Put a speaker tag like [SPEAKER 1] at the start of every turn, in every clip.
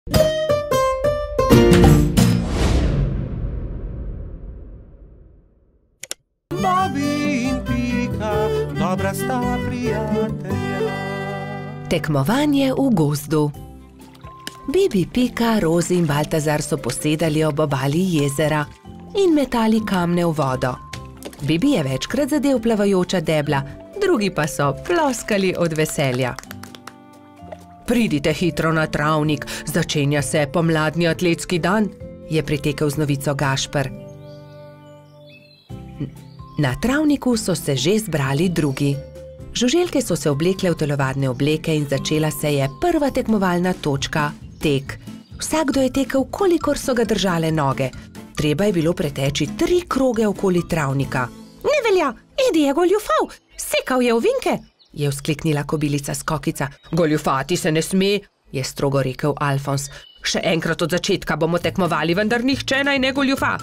[SPEAKER 1] Bobby in Pika, dobra sta prijatelja.
[SPEAKER 2] Tekmovanje v gozdu. Bibi, Pika, Rozi in Baltazar so posedali ob obali jezera in metali kamne v vodo. Bibi je večkrat zadel plavajoča debla, drugi pa so ploskali od veselja. Pridite hitro na travnik, začenja se pomladni atletski dan, je pritekel z novico Gašper. Na travniku so se že zbrali drugi. Žuželke so se oblekle v telovadne obleke in začela se je prva tekmovalna točka, tek. Vsakdo je tekel, kolikor so ga držale noge. Treba je bilo preteči 3 kroge okoli travnika. Ne velja, Edi je goljufal, sekal je ovinke, je vzkliknila kobilica Skokica. Goljufati se ne sme, je strogo rekel Alfons. Še enkrat od začetka bomo tekmovali, vendar nihče naj ne goljufa.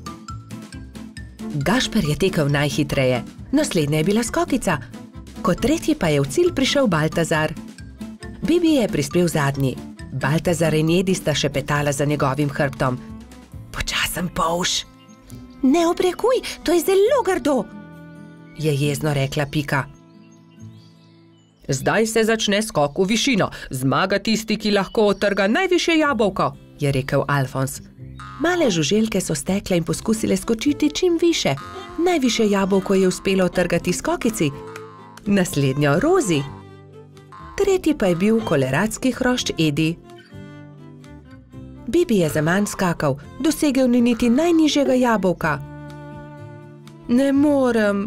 [SPEAKER 2] Gašper je tekel najhitreje, naslednja je bila Skokica. Kot tretji pa je v cilj prišel Baltazar. Bibi je prispel zadnji. Baltazar in Edi sta šepetala za njegovim hrbtom. Počasen polž. Ne obrekuj, to je zelo grdo, je jezno rekla Pika. Zdaj se začne skok v višino. Zmaga tisti, ki lahko odtrga najvišje jabolko, je rekel Alfons. Male žuželke so stekle in poskusile skočiti čim više. Najvišje jabolko je uspelo odtrgati Skokici, naslednjo Rozi. Tretji pa je bil koleradski hrošč Edi. Bibi je zaman skakal, dosegel ni niti najnižjega jabolka. Ne morem.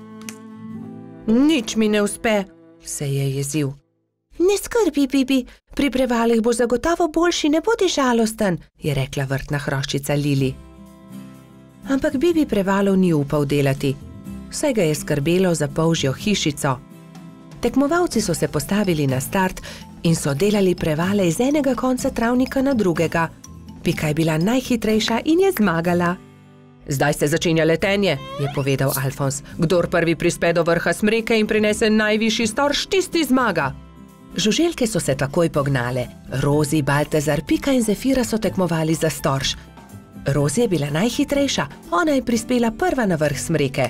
[SPEAKER 2] Nič mi ne uspe, se je jezil. Ne skrbi, Bibi, pri prevalih boš zagotovo boljši, ne bodi žalosten, je rekla vrtna hroščica Lili. Ampak Bibi prevalov ni upal delati, saj ga je skrbelo za polžjo hišico. Tekmovalci so se postavili na start in so delali prevale iz enega konca travnika na drugega. Pika je bila najhitrejša in je zmagala. Zdaj se začenja letenje, je povedal Alfons. Kdor prvi prispe do vrha smreke in prinese najvišji storž, tisti zmaga. Žuželke so se takoj pognale. Rozi, Baltazar, Pika in Zefira so tekmovali za storž. Rozi je bila najhitrejša, ona je prispela prva na vrh smreke.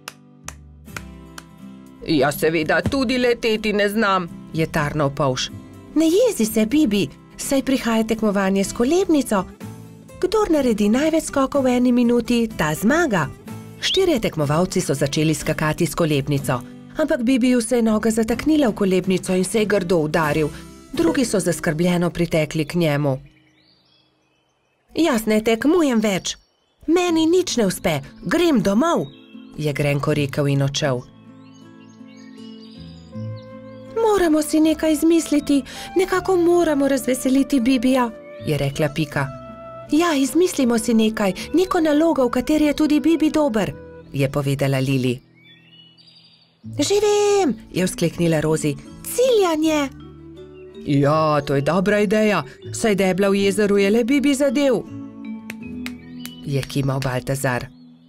[SPEAKER 2] Jaz seveda tudi leteti ne znam, je tarnal polž. Ne jezi se, Bibi, saj prihaja tekmovanje s kolebnico. Kdor naredi največ skokov v 1 minuti, ta zmaga. 4 tekmovalci so začeli skakati s kolebnico, ampak Bibiju se je noga zataknila v kolebnico in se je grdo udaril. Drugi so zaskrbljeno pritekli k njemu. Jaz ne tekmujem več. Meni nič ne uspe, grem domov, je grenko rekel in odšel. Moramo si nekaj izmisliti, nekako moramo razveseliti Bibija, je rekla Pika. Ja, izmislimo si nekaj, neko nalogo, v kateri je tudi Bibi dober, je povedala Lili. Že vem, je vzkliknila Rozi, ciljanje. Ja, to je dobra ideja, saj debla v jezeru je le Bibi zadev, je kimal Baltazar.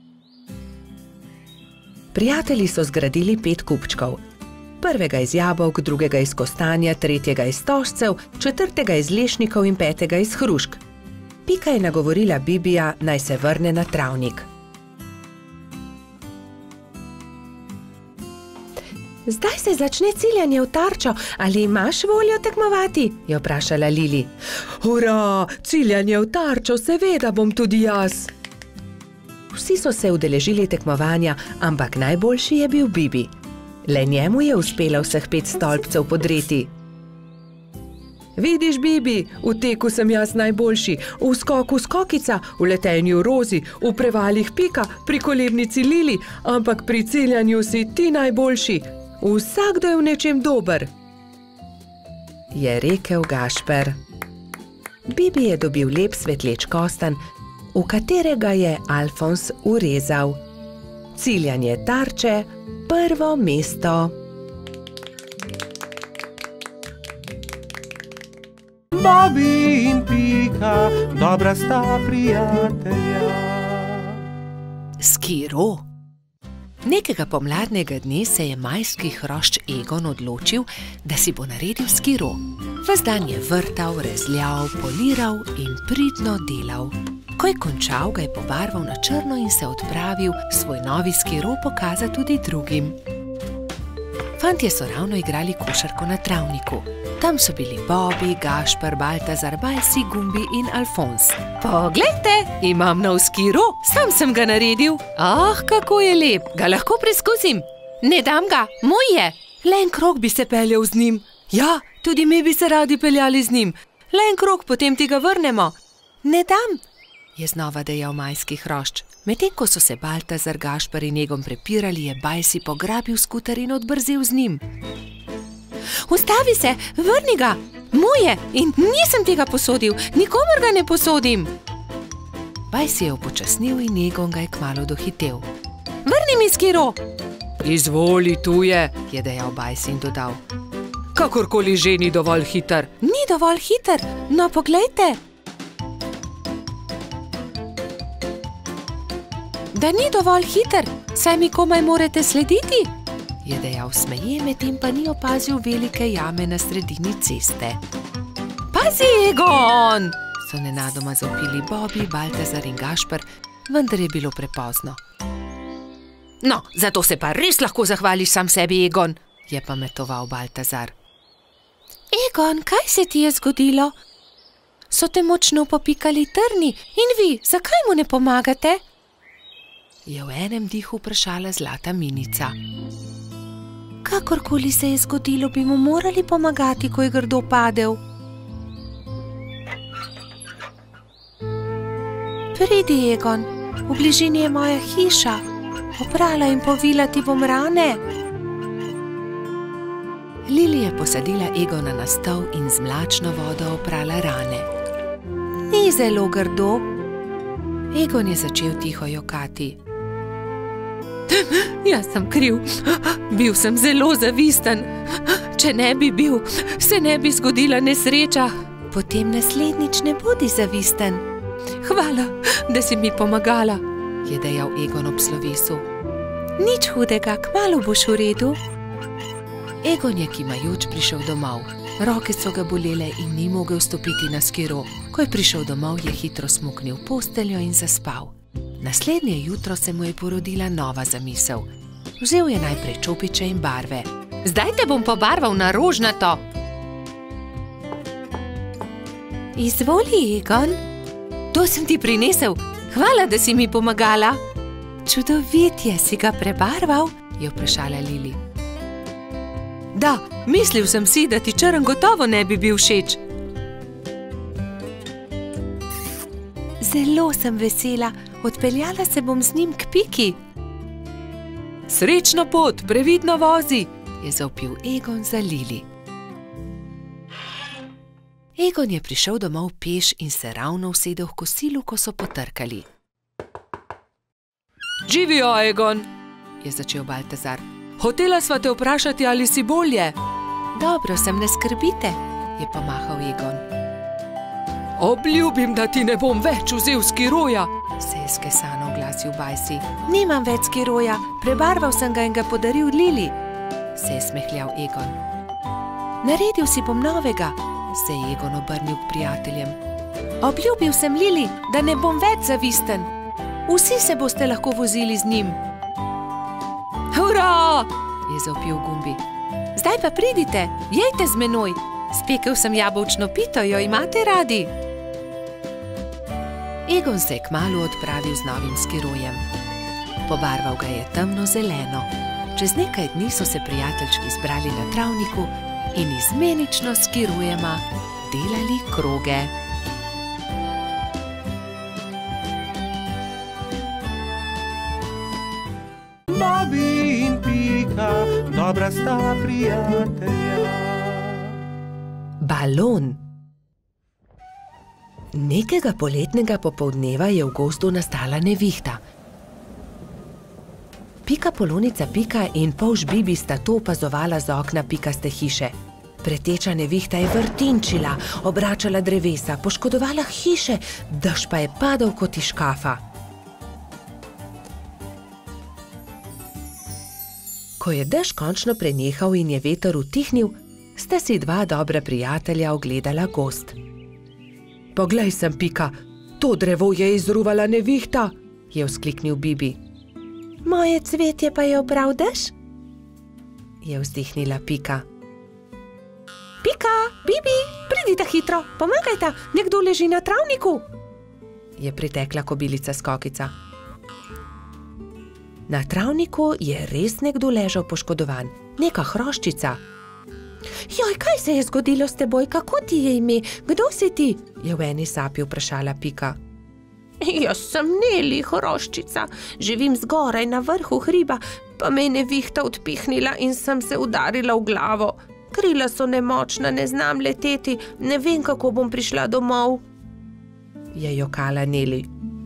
[SPEAKER 2] Prijatelji so zgradili 5 kupčkov. Prvega iz jabolk, drugega iz kostanja, tretjega iz stožcev, četrtega iz lešnikov in 5. iz hrušk. Pika je nagovorila Bibija, naj se vrne na travnik. Zdaj se začne ciljanje v tarčo, ali imaš voljo tekmovati? Je vprašala Lili. Hurra, ciljanje v tarčo, seveda bom tudi jaz. Vsi so se udeležili tekmovanja, ampak najboljši je bil Bibi. Le njemu je uspelo vseh 5 stolpcev podreti. Vidiš, Bibi, v teku sem jaz najboljši, v skoku Skokica, v letenju Rozi, v prevalih Pika, pri kolebnici Lili, ampak pri ciljanju si ti najboljši. Vsakdo je v nečem dober, je rekel Gašper. Bibi je dobil lep svetleč kostanj, v katerega je Alfons urezal. Ciljanje tarče, prvo mesto.
[SPEAKER 1] Bobby in Pika, dobra sta prijatelja.
[SPEAKER 2] Skiro. Nekega pomladnega dne se je majski hrošč Egon odločil, da si bo naredil skiro. Ves dan je vrtal, rezljal, poliral in pridno delal. Ko je končal, ga je pobarval na črno in se odpravil svoj novi skiro pokazati tudi drugim. Fantje so ravno igrali košarko na travniku. Tam so bili Bobby, Gašper, Baltazar, Balsi, Gumbi in Alfons. Poglejte, imam nov skiro, sam sem ga naredil. Ah, kako je lep, ga lahko preizkusim. Ne dam ga, moj je. Le en krog bi se peljal z njim. Ja, tudi mi bi se radi peljali z njim. Le en krog, potem ti ga vrnemo. Ne dam, je znova dejal majski hrošč. Medtem ko so se Baltazar, Gašper in Egon prepirali, je Balsi pograbil skuter in odbrzel z njim. Ustavi se, vrni ga, moj je in nisem tega posodil, nikomur ga ne posodim. Balsi je upočasnil in Egon ga je kmalu dohitel. Vrni mi skiro. Izvoli, tu je dejal Balsi in dodal. Kakorkoli že ni dovolj hiter. Ni dovolj hiter, no poglejte. Da ni dovolj hiter, saj mi komaj morate slediti, je dejal smeje, medtem pa ni opazil velike jame na sredini ceste. Pazi, Egon! So nenadoma zavpili Bobby, Baltazar in Gašper, vendar je bilo prepozno. No, zato se pa res lahko zahvališ sam sebi, Egon, je pametoval Baltazar. Egon, kaj se ti je zgodilo? So te močno popikali trni in vi, zakaj mu ne pomagate? Je v enem dihu vprašala zlata minica. Kakorkoli se je zgodilo, bi mu morali pomagati, ko je grdo padel. Pridi, Egon, v bližini je moja hiša. Oprala in povila ti bom rane. Lili je posadila Egona na stol in z mlačno vodo oprala rane. Ni zelo grdo. Egon je začel tiho jokati. Jaz sem kriv, bil sem zelo zavisten. Če ne bi bil, se ne bi zgodila nesreča. Potem naslednjič ne bodi zavisten. Hvala, da si mi pomagala, je dejal Egon ob slovesu. Nič hudega, kmalu boš v redu. Egon je kimajoč prišel domov. Roke so ga bolele in ni mogel stopiti na skiro. Ko je prišel domov, je hitro smuknil posteljo in zaspal. Naslednje jutro se mu je porodila nova zamisel. Vzel je najprej čopiče in barve. Zdaj te bom pobarval na rožnato. Izvoli, Egon. To sem ti prinesel. Hvala, da si mi pomagala. Čudovit je, si ga prebarval, je vprašala Lili. Da, mislil sem si, da ti črn gotovo ne bi bil všeč. Zelo sem vesela. Odpeljala se bom z njim k Piki. Srečno pot, previdno vozi, je zavpil Egon za Lili. Egon je prišel domov peš in se ravno usedel v kosilu, ko so potrkali. Živijo, Egon, je začel Baltazar. Hotela sva te vprašati, ali si bolje. Dobro sem, ne skrbite, je pomahal Egon. Obljubim, da ti ne bom več vzel skiroja, se je skesano oglasil Balsi. Nimam več skiroja, prebarval sem ga in ga podaril Lili, se je smehljal Egon. Naredil si bom novega, se je Egon obrnil k prijateljem. Obljubil sem Lili, da ne bom več zavisten. Vsi se boste lahko vozili z njim. Hurra, je zavpil Gumbi. Zdaj pa pridite, jejte z menoj. Spekel sem jabolčno pito, jo imate radi? Egon se je kmalu odpravil z novim skirojem. Pobarval ga je temno zeleno. Čez nekaj dni so se prijateljčki zbrali na travniku in izmenično s skirojema delali kroge.
[SPEAKER 1] Bobby in Pika, dobra sta prijatelja.
[SPEAKER 2] Balon. Nekega poletnega popoldneva je v gozdu nastala nevihta. Pika Polonica Pika in polž Bibi sta to opazovala z okna pikaste hiše. Preteča nevihta je vrtinčila, obračala drevesa, poškodovala hiše, dež pa je padal kot iz škafa. Ko je dež končno prenehal in je veter utihnil, sta si dva dobra prijatelja ogledala gozd. Poglej sem, Pika, to drevo je izruvala nevihta, je vzkliknil Bibi. Moje cvetje pa je obral dež, je vzdihnila Pika. Pika, Bibi, pridite hitro, pomagajta, nekdo leži na travniku, je pritekla kobilica Skokica. Na travniku je res nekdo ležal poškodovan, neka hroščica. Joj, kaj se je zgodilo s teboj, kako ti je ime, kdo si ti? Je v eni sapi vprašala Pika. Jaz sem Neli, hroščica, živim zgoraj na vrhu hriba, pa me je nevihta odpihnila in sem se udarila v glavo. Krila so nemočna, ne znam leteti, ne vem, kako bom prišla domov, je jokala Neli.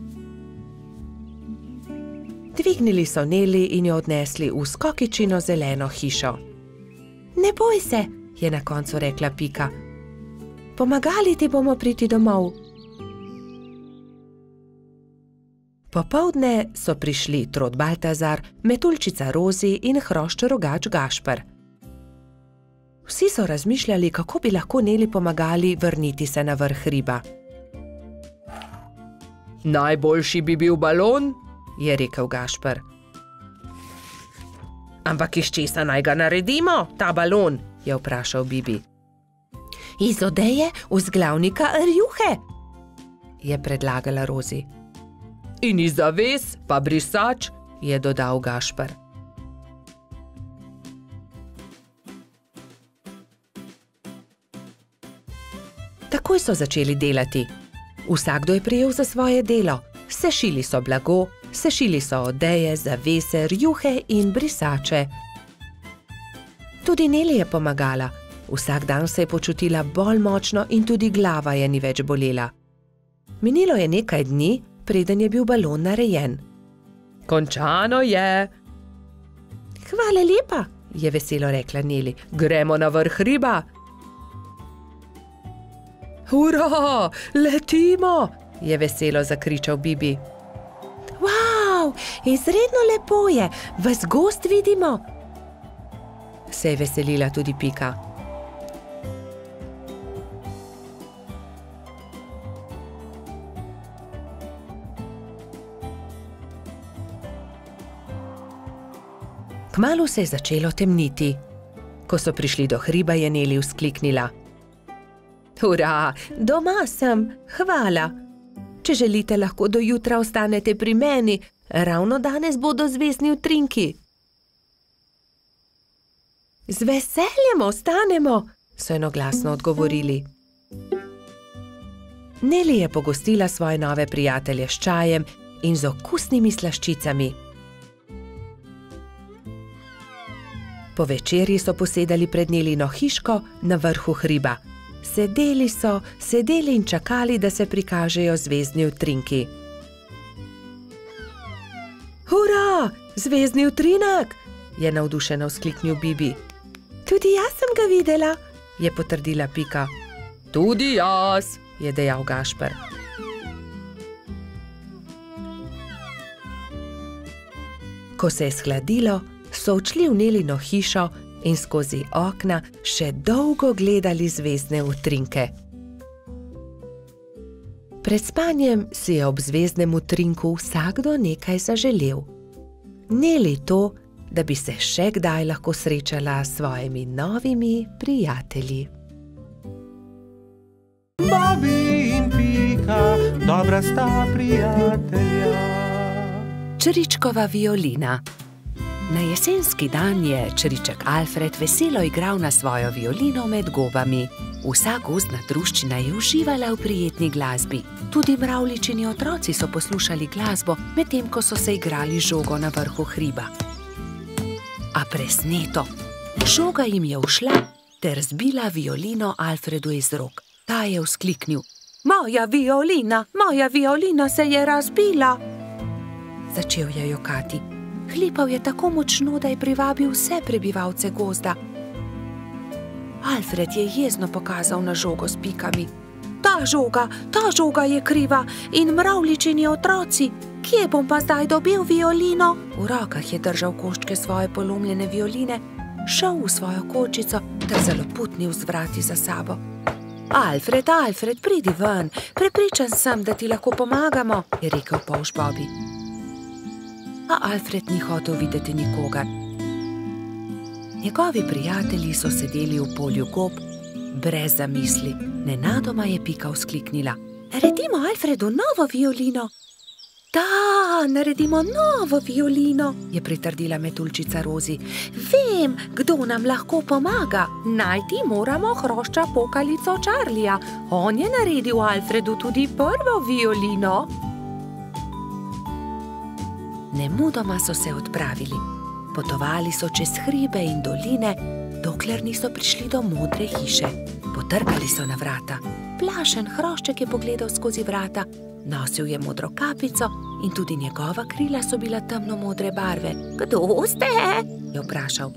[SPEAKER 2] Dvignili so Neli in jo odnesli v Skokičino zeleno hišo. Ne boj se, je na koncu rekla Pika. Pomagali ti bomo priti domov. Popoldne so prišli Trod Baltazar, Metuljčica Rozi in hrošč rogač Gašper. Vsi so razmišljali, kako bi lahko Neli pomagali vrniti se na vrh hriba. Najboljši bi bil balon, je rekel Gašper. Ampak iz česa naj ga naredimo, ta balon, je vprašal Bibi. Iz odeje vzglavnika rjuhe, je predlagala Rozi. In iz zaves pa brisač, je dodal Gašper. Takoj so začeli delati. Vsakdo je prijel za svoje delo. Sešili so blago, sešili so odeje, zavese, rjuhe in brisače. Tudi Neli je pomagala. Vsak dan se je počutila bolj močno in tudi glava je ni več bolela. Minilo je nekaj dni, preden je bil balon narejen. Končano je. Hvala lepa, je veselo rekla Neli. Gremo na vrh hriba. Hurra, letimo, je veselo zakričal Bibi. Wow, izredno lepo je, ves gozd vidimo, se je veselila tudi Pika. Kmalu se je začelo temniti. Ko so prišli do hriba, je Neli vzkliknila. Hurra, doma sem, hvala. Če želite, lahko do jutra ostanete pri meni, ravno danes bodo zvezdni utrinki. Z veseljem ostanemo, so enoglasno odgovorili. Neli je pogostila svoje nove prijatelje s čajem in z okusnimi slaščicami. Po večerji so posedali pred Nelino hiško na vrhu hriba. Sedeli in čakali, da se prikažejo zvezdni utrinki. Hurra, zvezdni utrinek, je navdušeno vzkliknil Bibi. Tudi jaz sem ga videla, je potrdila Pika. Tudi jaz, je dejal Gašper. Ko se je shladilo, so odšli v Nelino hišo in skozi okna še dolgo gledali zvezdne utrinke. Pred spanjem si je ob zvezdnem utrinku vsakdo nekaj zaželel. Neli to, da bi se še kdaj lahko srečala s svojimi novimi prijatelji.
[SPEAKER 1] Bobby in Pika, dobra sta prijatelja.
[SPEAKER 3] Čričkova violina. Na jesenski dan je čriček Alfred veselo igral na svojo violino med gobami. Vsa gozdna druščina je uživala v prijetni glasbi. Tudi mravljičini otroci so poslušali glasbo, medtem ko so se igrali žogo na vrhu hriba. A presneto, žoga jim je ušla ter zbila violino Alfredu iz rok. Ta je vzkliknil: moja violina se je razbila! Začel je jokati. Hlipal je tako močno, da je privabil vse prebivalce gozda. Alfred je jezno pokazal na žogo s pikami. Ta žoga je kriva in mravljičini otroci. Kje bom pa zdaj dobil violino? V rokah je držal koščke svoje polomljene violine šel v svojo kočico ter zaloputnil z vrati za sabo. Alfred, Alfred, pridi ven, prepričan sem, da ti lahko pomagamo, je rekel polž Bobby. A Alfred ni hotel videti nikogar. Njegovi prijatelji so sedeli v polju gob, brez zamisli. Nenadoma je Pika vzkliknila. Naredimo Alfredu novo violino. Da, naredimo novo violino, je pritrdila metuljčica Rozi. Vem, kdo nam lahko pomaga. Najti moramo hrošča pokalico Charlija. On je naredil Alfredu tudi prvo violino. Nemudoma so se odpravili. Potovali so čez hribe in doline, dokler niso prišli do modre hiše. Potrkali so na vrata. Plašen hrošček je pogledal skozi vrata. Nosil je modro kapico in tudi njegova krila so bila temno modre barve. Kdo ste? Je vprašal.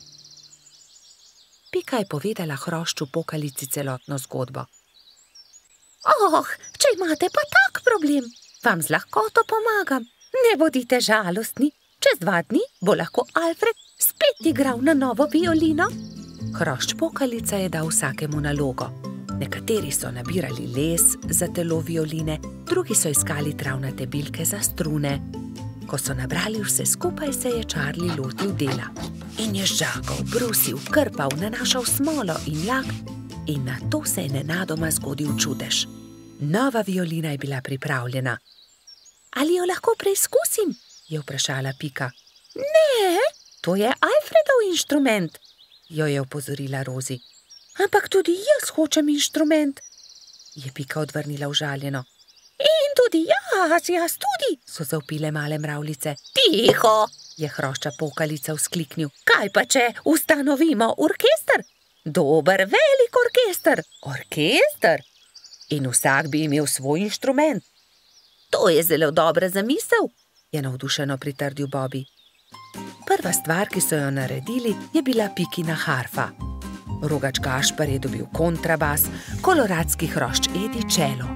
[SPEAKER 3] Pika je povedala hrošču pokalici celotno zgodbo. Oh, če imate pa tak problem, vam z lahkoto pomagam. Ne bodite žalostni. Čez 2 dni bo lahko Alfred spet igral na novo violino. Hrošč pokalica je dal vsakemu nalogo. Nekateri so nabirali les za telo violine, drugi so iskali travnate bilke za strune. Ko so nabrali vse skupaj, se je Charlie lotil dela. In je žagal, brusil, krpal, nanašal smolo in lak in nato se je nenadoma zgodil čudež. Nova violina je bila pripravljena. Ali jo lahko preizkusim? Je vprašala Pika. Ne, to je Alfredov inštrument, jo je opozorila Rozi. Ampak tudi jaz hočem inštrument, je Pika odvrnila užaljeno. In tudi jaz tudi, so zavpile male mravljice. Tiho, je hrošča pokalica vzkliknil. Kaj pa če ustanovimo orkester? Dober, velik orkester. Orkester? In vsak bi imel svoj inštrument. To je zelo dobra zamisel, je navdušeno pritrdil Bobby. Prva stvar, ki so jo naredili, je bila Pikina harfa. Rogač Gašper je dobil kontrabas, koloradski hrošč Edi čelo.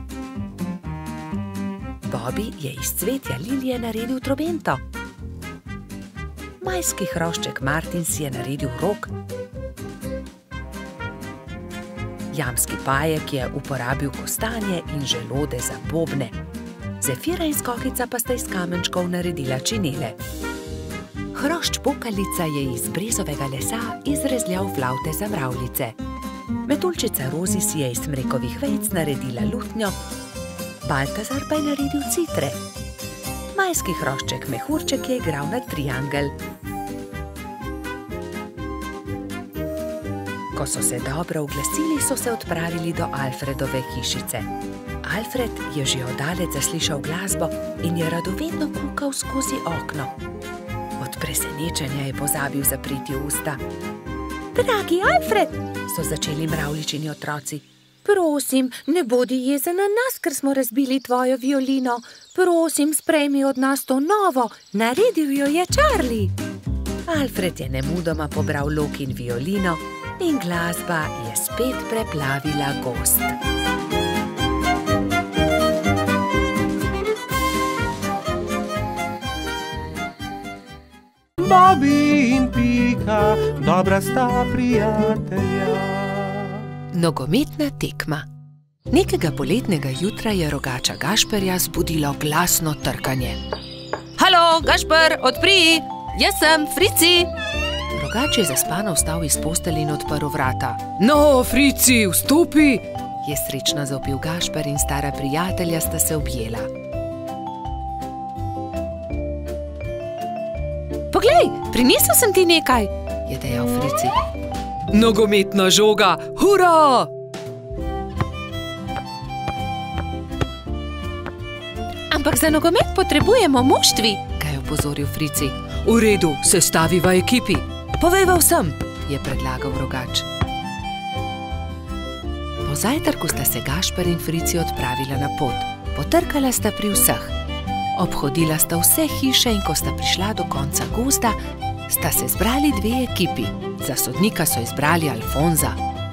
[SPEAKER 3] Bobby je iz cvetja lilije naredil trobento. Majski hrošček Martin si je naredil rog. Jamski pajek je uporabil kostanje in želode za bobne. Zefira in Skokica pa sta iz kamenčkov naredila činele. Hrošč pokalica je iz brezovega lesa izrezljal flavte za mravljice. Metuljčica Rozi si je iz smrekovih vejic naredila lutnjo, Baltazar pa je naredil citre. Majski hrošček Mehurček je igral na triangel. Ko so se dobro oglasili, so se odpravili do Alfredove hišice. Alfred je že oddaleč zaslišal glasbo in je radovedno kukal skozi okno. Od presenečenja je pozabil zapreti usta. Dragi Alfred, so začeli mravljičini otroci. Prosim, ne bodi jezen na nas, ker smo razbili tvojo violino. Prosim, sprejmi od nas to novo, naredil jo je Charlie. Alfred je nemudoma pobral lok in violino in glasba je spet preplavila gozd.
[SPEAKER 1] Bobby in Pika, dobra sta prijatelja.
[SPEAKER 2] Nogometna tekma. Nekega poletnega jutra je rogača Gašperja zbudilo glasno trkanje. Halo, Gašper, odpri! Jaz sem, Frici! Rogač je zaspano vstal iz postelje in odprl vrata. No, Frici, vstopi! Je srečno zavpil Gašper in stara prijatelja sta se objela. Poglej, prinesel sem ti nekaj, je dejal Frici. Nogometna žoga, hura! Ampak za nogomet potrebujemo moštvi, ga je opozoril Frici. V redu, sestaviva ekipi. Povejva vsem, je predlagal rogač. Po zajtrku sta se Gašper in Frici odpravila na pot. Potrkala sta pri vseh. Obhodila sta vse hiše in ko sta prišla do konca gozda, sta se zbrali 2 ekipi. Za sodnika so izbrali Alfonza.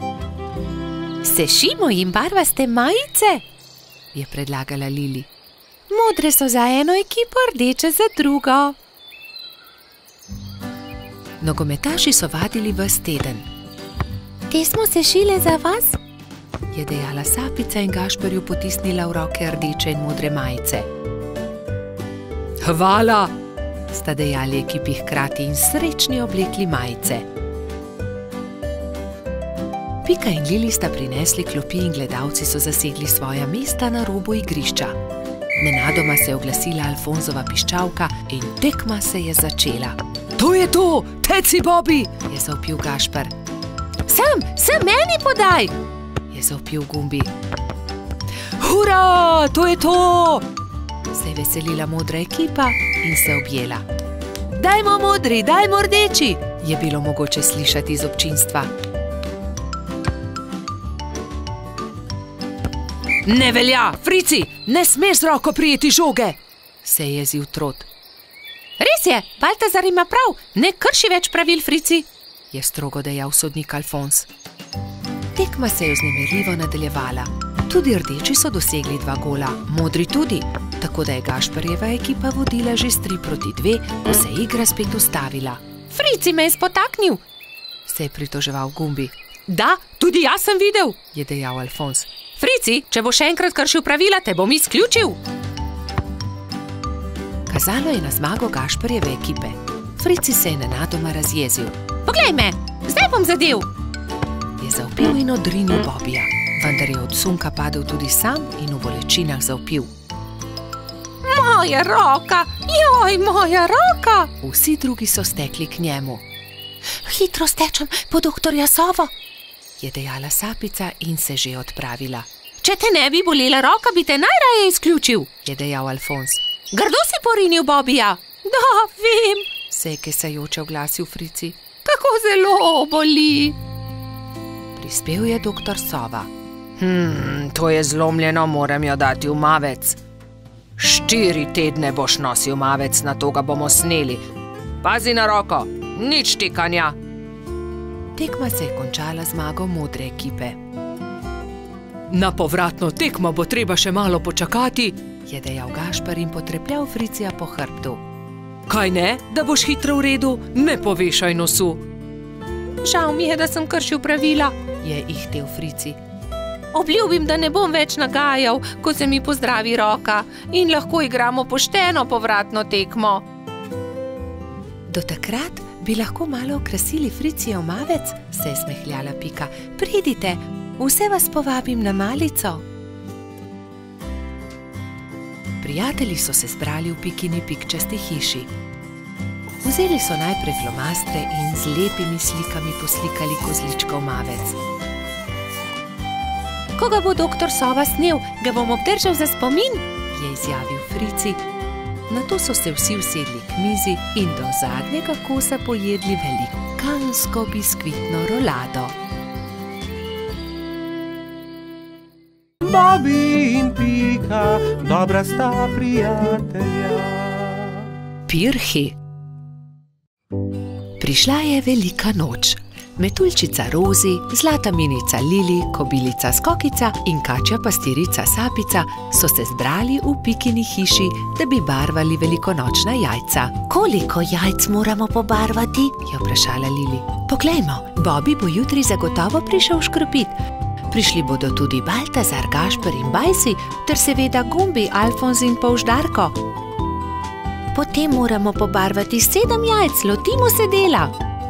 [SPEAKER 2] Sešimo jim barvaste majice, je predlagala Lili. Modre so za eno ekipo, rdeče za drugo.
[SPEAKER 3] Nogometaši so vadili ves teden.
[SPEAKER 2] Te smo sešile za vas?
[SPEAKER 3] Je dejala Sapica in Gašperju potisnila v roke rdeče in modre majice. Hvala, sta dejali ekipi hkrati in srečni oblekli majice. Pika in Lili sta prinesli klopi in gledalci so zasedli svoja mesta na robu igrišča. Nenadoma se je oglasila Alfonzova piščalka in tekma se je začela. To je to, teci Bobby, je zavpil Gašper.
[SPEAKER 2] Sem meni podaj,
[SPEAKER 3] je zavpil Gumbi. Hura, to je to! Se je veselila modra ekipa in se objela. Dajmo modri, dajmo rdeči, je bilo mogoče slišati iz občinstva. Ne velja, Frici, ne smeš z roko prijeti žoge, se je jezil Trot.
[SPEAKER 2] Res je, Baltazar ima prav, ne krši več pravil, Frici,
[SPEAKER 3] je strogo dejal sodnik Alfons. Tekma se je vznemirljivo nadaljevala. Tudi rdeči so dosegli 2 gola, modri tudi, tako da je Gašperjeva ekipa vodila že s 3-2, ko se je igra spet ustavila.
[SPEAKER 2] Frici me je spotaknil,
[SPEAKER 3] se je pritoževal Gumbi.
[SPEAKER 2] Da, tudi jaz sem videl,
[SPEAKER 3] je dejal Alfons.
[SPEAKER 2] Frici, če bo še enkrat kršil pravila, te bom izključil.
[SPEAKER 3] Kazalo je na zmago Gašperjeve ekipe. Frici se je nenadoma razjezil.
[SPEAKER 2] Poglej me, zdaj bom zadev,
[SPEAKER 3] je zavpil in odrinil Bobija, vendar je od sunka padel tudi sam in v bolečinah zavpil.
[SPEAKER 2] Moja roka, joj, moja roka!
[SPEAKER 3] Vsi drugi so stekli k njemu.
[SPEAKER 2] Hitro stečem po doktorja Sovo,
[SPEAKER 3] je dejala Sapica in se že odpravila.
[SPEAKER 2] Če te ne bi bolela roka, bi te najraje izključil,
[SPEAKER 3] je dejal Alfons.
[SPEAKER 2] Grdo si porinil Bobija. Da, vem,
[SPEAKER 3] se je kesajoče oglasil Frici.
[SPEAKER 2] Kako zelo boli.
[SPEAKER 3] Prispel je doktor Sova. To je zlomljeno, moram jo dati v mavec. 4 tedne boš nosil mavec, na to ga bomo sneli. Pazi na roko, nič tikanja. Tekma se je končala zmago modre ekipe. Na povratno tekmo bo treba še malo počakati, je dejal Gašper in potrepljal Fricija po hrbtu. Kaj ne, da boš hitro v redu, ne povešaj nosu.
[SPEAKER 2] Žal mi je, da sem kršil pravila,
[SPEAKER 3] je ihtel Frici.
[SPEAKER 2] Obljubim, da ne bom več nagajal, ko se mi pozdravi roka in lahko igramo pošteno povratno tekmo.
[SPEAKER 3] Do takrat bi lahko malo okrasili Fricijev mavec, se je smehljala Pika. Pridite, vse vas povabim na malico. Prijatelji so se zbrali v Pikini pikčasti hiši. Vzeli so najprej flomastre in z lepimi slikami poslikali kozličkov mavec.
[SPEAKER 2] Ko ga bo doktor Sova snel, ga bom obdržal za spomin,
[SPEAKER 3] je izjavil Frici. Nato so se vsi usedli k mizi in do zadnjega kosa pojedli velikansko biskvitno rolado.
[SPEAKER 1] Bobby in Pika, dobra sta prijatelja.
[SPEAKER 3] Pirhi. Prišla je velika noč. Metuljčica Rozi, zlata minica Lili, kobilica Skokica in kačja pastirica Sapica so se zbrali v Pikini hiši, da bi barvali velikonočna jajca.
[SPEAKER 2] Koliko jajc moramo pobarvati?
[SPEAKER 3] Je vprašala Lili. Poglejmo, Bobby bo jutri zagotovo prišel škropit. Prišli bodo tudi Baltazar, Gašper in Bajsi, ter seveda Gumbi, Alfons in Polždarko.
[SPEAKER 2] Potem moramo pobarvati 7 jajc, lotimo se dela.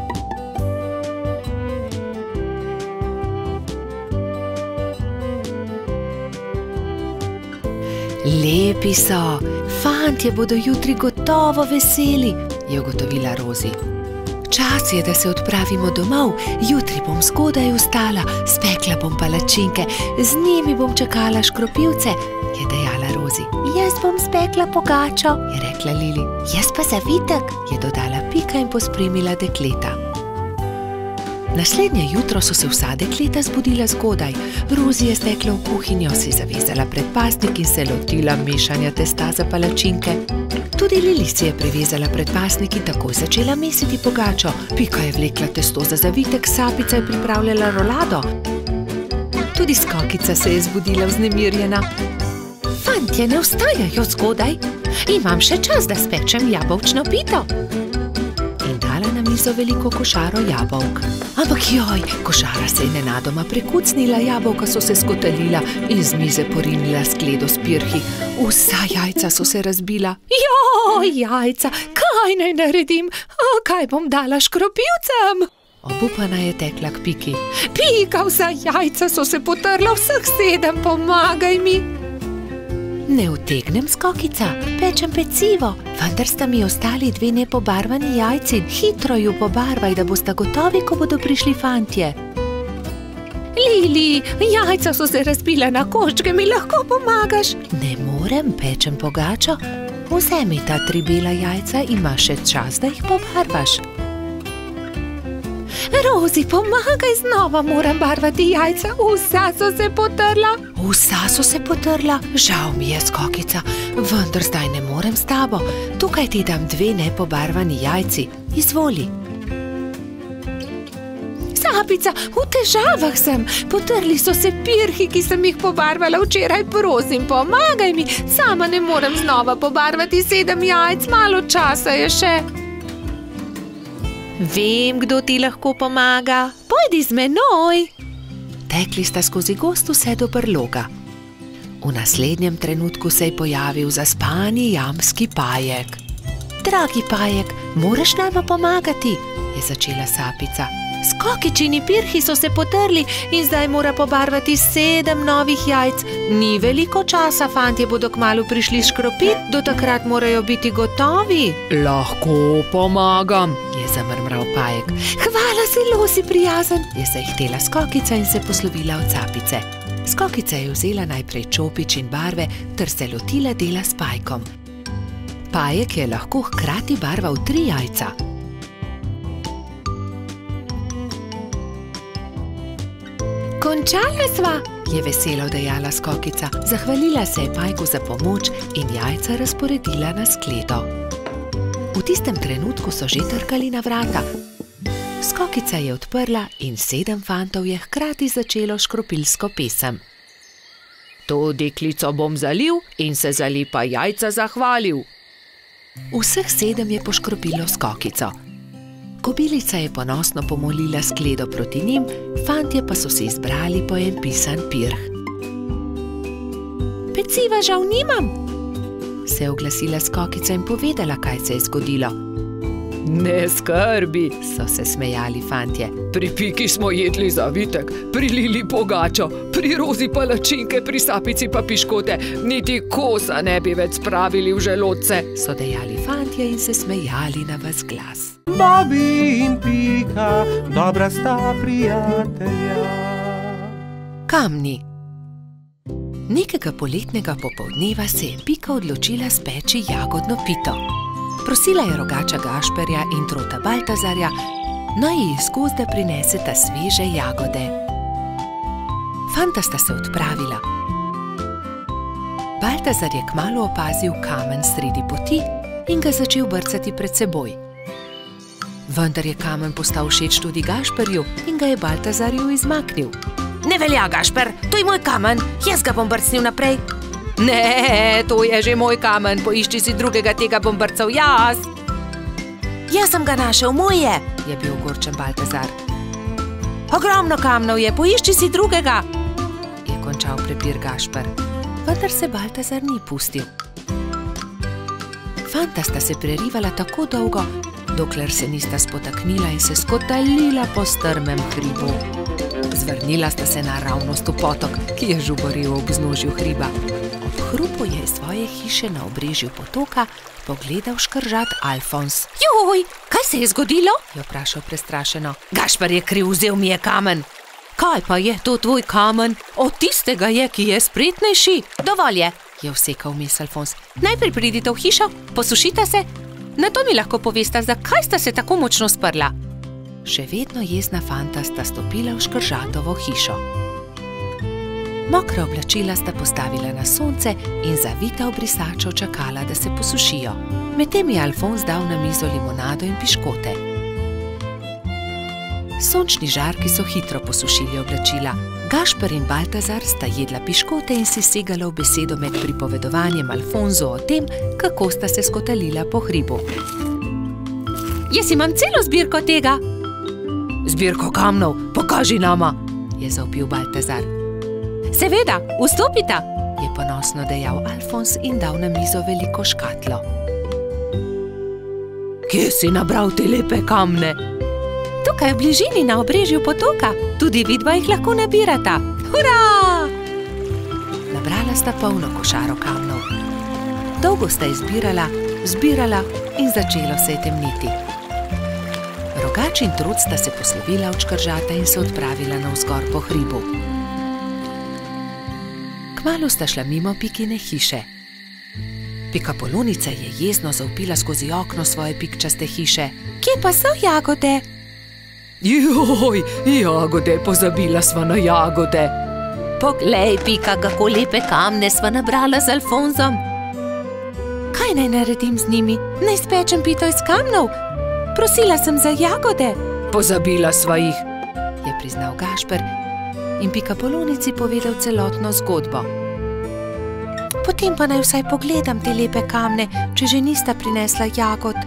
[SPEAKER 3] Lepi so, fantje bodo jutri gotovo veseli, je ugotovila Rozi. Čas je, da se odpravimo domov, jutri bom zgodaj vstala, spekla bom palačinke, z njimi bom čakala škropivce, je dejala Rozi.
[SPEAKER 2] Jaz bom spekla pogačo,
[SPEAKER 3] je rekla Lili.
[SPEAKER 2] Jaz pa zavitek,
[SPEAKER 3] je dodala Pika in pospremila dekleta. Naslednje jutro so se vsa dekleta zbudila zgodaj. Rozi je stekla v kuhinjo, si zavezala predpasnik in se lotila mešanja testa za palačinke. Tudi Lili si je privezala predpasnik in takoj začela mesiti pogačo. Pika je vlekla testo za zavitek, Sapica je pripravljala rolado. Tudi Skokica se je zbudila vznemirjena.
[SPEAKER 2] Fantje ne vstajajo zgodaj, imam še čas, da spečem jabolčno pito.
[SPEAKER 3] In dala dala na mizo veliko košaro jabolk. Ampak joj, košara se je nenadoma prekucnila, jabolka so se skotalila in z mize porinila skledo s pirhi. Vsa jajca so se razbila. Joj, jajca, kaj naj naredim? Kaj bom dala škropilcem? Obupana je tekla k Piki. Pika, vsa jajca so se potrla, vseh 7, pomagaj mi. Ne utegnem, Skokica, pečem pecivo, vendar sta mi ostali 2 nepobarvani jajci. Hitro ju pobarvaj, da boste gotovi, ko bodo prišli fantje. Lili, jajca so se razbila na koščke, mi lahko pomagaš? Ne morem, pečem pogačo. Vzemi ta 3 bela jajca, imaš še čas, da jih pobarvaš. Rozi, pomagaj, znova moram barvati jajca, vsa so se potrla. Vsa so se potrla? Žal mi je, Skokica, vendar zdaj ne morem s tabo. Tukaj ti dam 2 nepobarvani jajci, izvoli. Sapica, v težavah sem, potrli so se pirhi, ki sem jih pobarvala včeraj, prosim, pomagaj mi, sama ne morem znova pobarvati 7 jajc, malo časa je še. Vem, kdo ti lahko pomaga. Pojdi z menoj. Tekli sta skozi gozd vse do brloga. V naslednjem trenutku se je pojavil zaspani jamski Pajek. Dragi Pajek, moraš nama pomagati, je začela Sapica. Skokičini pirhi so se potrli in zdaj mora pobarvati 7 novih jajc. Ni veliko časa, fantje bodo kmalu prišli škropit, do takrat morajo biti gotovi. Lahko pomagam, je zamrmral Pajek. Hvala, zelo si prijazen, je zahtela Skokica in se poslovila od Sapice. Skokica je vzela najprej čopič in barve ter se lotila dela s Pajkom. Pajek je lahko hkrati barval 3 jajca. Končala sva, je veselo dejala Skokica. Zahvalila se je Pajku za pomoč in jajca razporedila na skledo. V tistem trenutku so že trkali na vrata. Skokica je odprla in 7 fantov je hkrati začelo škropilsko pesem. To deklico bom zalil in se za lepa jajca zahvalil. Vseh 7 je poškropilo Skokico. Kobilica je ponosno pomolila skledo proti njim, fantje pa so se izbrali po en pisan pirh. Peciva žal nimam, se je oglasila Skokica in povedala, kaj se je zgodilo. Ne skrbi, so se smejali fantje. Pri Piki smo jedli zavitek, pri Lili pogačo, pri Rozi palačinke, pri Sapici pa piškote, niti kosa ne bi več spravili v želodce, so dejali fantje in se smejali na ves glas.
[SPEAKER 1] Bobi in Pika, dobra sta prijatelja.
[SPEAKER 3] Kamni. Nekega poletnega popoldneva se je Pika odločila speči jagodno pito. Prosila je rogača Gašperja in trota Baltazarja, naj ji iz gozda prineseta sveže jagode. Fanta sta se odpravila. Baltazar je kmalu opazil kamen sredi poti in ga začel brcati pred seboj. Vendar je kamen postal všeč tudi Gašperju in ga je Baltazarju izmaknil. Ne velja, Gašper, to je moj kamen, jaz ga bom brcnil naprej. Ne, to je že moj kamen, poišči si drugega, tega bom brcal jaz. Jaz sem ga našel, moj je bil ogorčen Baltazar. Ogromno kamnov je, poišči si drugega, je končal prepir Gašper. Vendar se Baltazar ni pustil. Fanta sta se prerivala tako dolgo, dokler se nista spotaknila in se skotalila po strmem hribu. Zvrnila sta se naravnost v potok, ki je žuboril ob vznožju hriba. Ob hrupu je iz svoje hiše na obrežju potoka pogledal škržat Alfons. Joj, kaj se je zgodilo? Je vprašal prestrašeno. Gašper je kriv, vzel mi je kamen. Kaj pa je to tvoj kamen? Od tistega je, ki je spretnejši. Dovolj je vsekal vmes Alfons. Najprej pridite v hišo, posušite se, nato mi lahko povesta, zakaj sta se tako močno sprla. Še vedno jezna fanta sta stopila v škržatovo hišo. Mokra oblačila sta postavila na sonce in zavita obrisačo čakala, da se posušijo. Medtem je Alfons dal na mizo limonado in piškote. Sončni žarki so hitro posušili oblačila. Gašper in Baltazar sta jedla piškote in si segala v besedo med pripovedovanjem Alfonzu o tem, kako sta se skotalila po hribu. jaz imam celo zbirko tega. Zbirko kamnov, pokaži nama, je zavpil Baltazar. Seveda, vstopita, je ponosno dejal Alfons in dal na mizo veliko škatlo. Kje si nabral te lepe kamne? Tukaj v bližini na obrežju potoka, tudi vidva jih lahko nabirata. Hurra! Nabrala sta polno košaro kamnov. Dolgo sta izbirala, zbirala in začelo se je temniti. Rogač in Trud sta se poslovila od škržata in se odpravila navzgor po hribu. Kmalu sta šla mimo Pikine hiše. Pikapolonica je jezno zavpila skozi okno svoje pikčaste hiše. Kje pa so jagode? Joj, jagode, pozabila sva na jagode. Poglej, Pika, kako lepe kamne sva nabrala z Alfonsom. Kaj naj naredim z njimi? Naj spečem pito iz kamnov? Prosila sem za jagode. Pozabila sva jih, je priznal Gašper in Pikapolonici povedal celotno zgodbo. Potem pa naj vsaj pogledam te lepe kamne, če že nista prinesla jagod.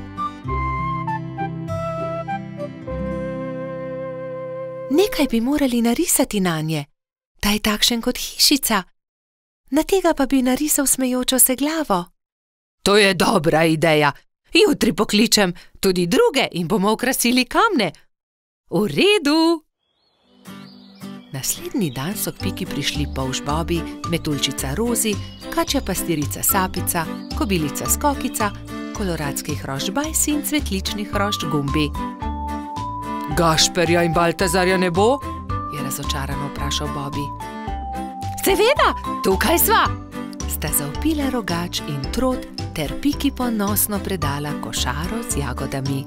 [SPEAKER 3] Nekaj bi morali narisati nanje, da je takšen kot hišica. Na tega pa bi narisal smejočo se glavo. To je dobra ideja. Jutri pokličem tudi druge in bomo okrasili kamne. V redu. Naslednji dan so k Piki prišli polž Bobi, metuljčica Rozi, kačja pastirica Sapica, kobilica Skokica, koloradski hrošč Bajsi in cvetlični hrošč Gumbi. Gašperja in Baltazarja ne bo? Je razočarano vprašal Bobi. Seveda, tukaj sva! Sta zavpila Rogač in Trod ter Piki ponosno predala košaro z jagodami.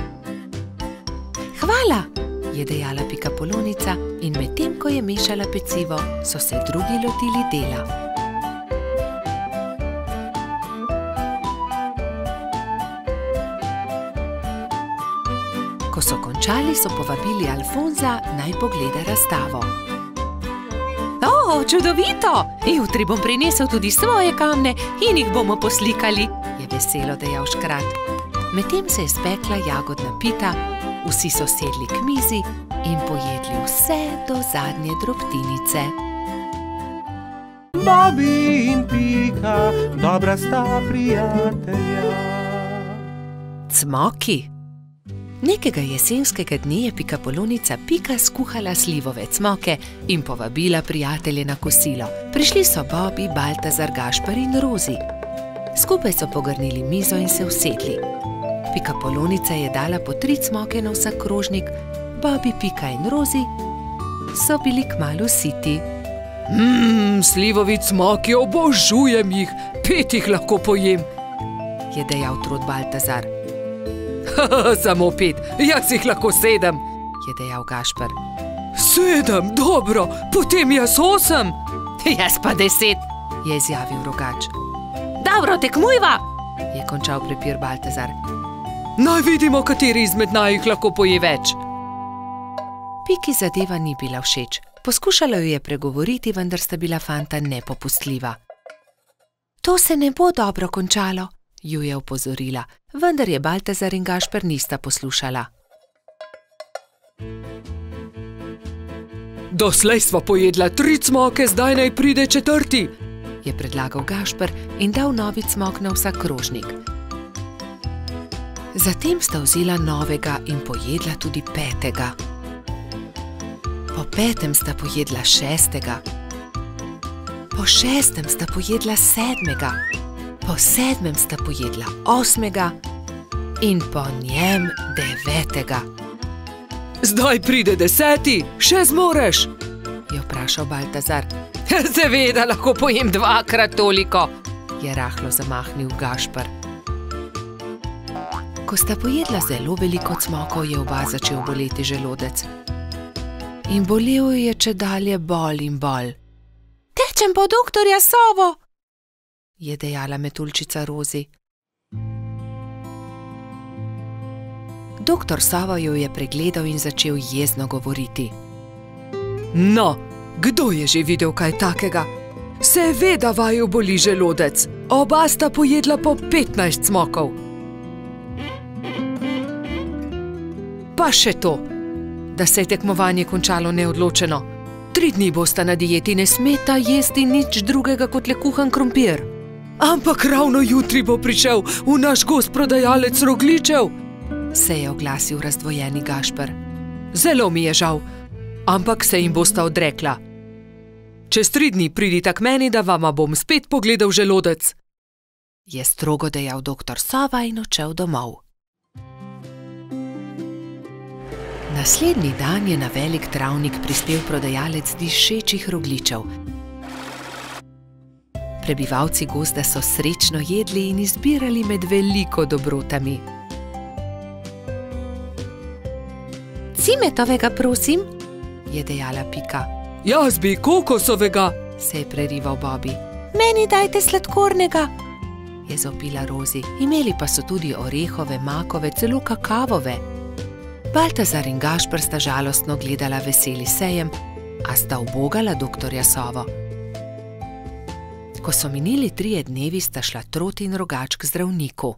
[SPEAKER 3] Hvala, je dejala Pikapolonica in medtem, ko je mešala pecivo, so se drugi lotili dela. Ko so končali, so povabili Alfonza, naj pogleda razstavo. O, čudovito! Jutri bom prinesel tudi svoje kamne in jih bomo poslikali, je veselo dejal Škrat. Medtem se je spekla jagodna pita, vsi so sedli k mizi in pojedli vse do zadnje drobtinice.
[SPEAKER 1] Bobi in Pika, dobra sta prijatelja.
[SPEAKER 3] Cmoki. Nekega jesenskega dne je Pikapolonica Pika skuhala slivove cmoke in povabila prijatelje na kosilo. Prišli so Bobi, Baltazar, Gašper in Rozi. Skupaj so pogrnili mizo in se usedli. Pikapolonica je dala po 3 cmoke na vsak krožnik, Bobi, Pika in Rozi so bili kmalu siti. Slivovi cmoki, obožujem jih, 5 jih lahko pojem, je dejal Trud Baltazar. Samo 5, jaz jih lahko 7, je dejal Gašper. 7, dobro, potem jaz 8. Jaz pa 10, je izjavil Rogač. Dobro, tekmujva, je končal prepir Baltazar. Naj vidimo, kateri izmed najih lahko poje več. Piki zadeva ni bila všeč. Poskušala jo je pregovoriti, vendar sta bila fanta nepopustljiva. To se ne bo dobro končalo, ju je opozorila, vendar je Baltazar in Gašper nista poslušala. Doslej sva pojedla 3 cmoke, zdaj naj pride 4, je predlagal Gašper in dal novi cmok na vsak krožnik. Zatem sta vzela novega in pojedla tudi 5. Po 5. sta pojedla 6. Po 6. sta pojedla 7. Po 7. sta pojedla 8. in po njem 9. Zdaj pride 10, še zmoreš, je vprašal Baltazar. Seveda, lahko pojem 2-krat toliko, je rahlo zamahnil Gašper. Ko sta pojedla zelo veliko cmokov, je oba začel boleti želodec. In bolel je čedalje bolj in bolj. Tečem po doktorja Sovo, je dejala metuljčica Rozi. Doktor Sova jo je pregledal in začel jezno govoriti. No, kdo je že videl kaj takega? Seveda vaju boli želodec. Oba sta pojedla po 15 cmokov. Pa še to, da se je tekmovanje končalo neodločeno. 3 dni bosta na dieti, ne smeta jesti nič drugega kot le kuhan krompir. Ampak ravno jutri bo prišel v naš gozd prodajalec rogljičev, se je oglasil razdvojeni Gašper. Zelo mi je žal, ampak se jim bosta odrekla. Čez 3 dni pridita k meni, da vama bom spet pogledal želodec, je strogo dejal doktor Sova in odšel domov. Naslednji dan je na velik travnik prispel prodajalec dišečih rogljičev. Prebivalci gozda so srečno jedli in izbirali med veliko dobrotami. Cimetovega, prosim, je dejala Pika. Jaz bi kokosovega, se je prerival Bobby. Meni dajte sladkornega, je zavpila Rozi. Imeli pa so tudi orehove, makove, celo kakavove. Baltazar in Gašper sta žalostno gledala veseli sejem, a sta ubogala doktorja Sovo. Ko so minili 3 dnevi, sta šla Trot in Rogač k zdravniku.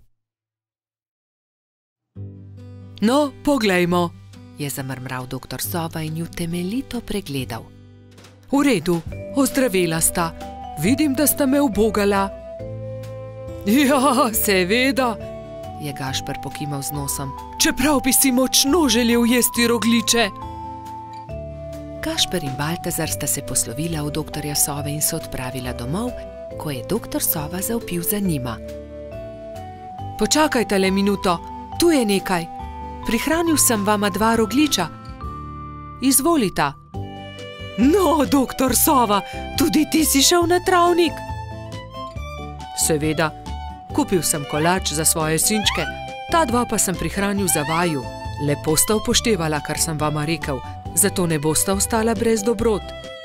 [SPEAKER 3] No, poglejmo, je zamrmral doktor Sova in ju temeljito pregledal. V redu, ozdravela sta. Vidim, da sta me ubogala. Ja, seveda, je Gašper pokimal z nosom. Čeprav bi si močno želel jesti rogljiče. Gašper in Baltazar sta se poslovila od doktorja Sove in se odpravila domov, ko je doktor Sova zavpil za njima. Počakajte le minuto, tu je nekaj. Prihranil sem vama 2 rogljiča. Izvolita. No, doktor Sova, tudi ti si šel na travnik? Seveda, kupil sem kolač za svoje sinčke, ta 2 pa sem prihranil za vaju. Lepo sta upoštevala, kar sem vama rekel, zato ne bosta ostala brez dobrot.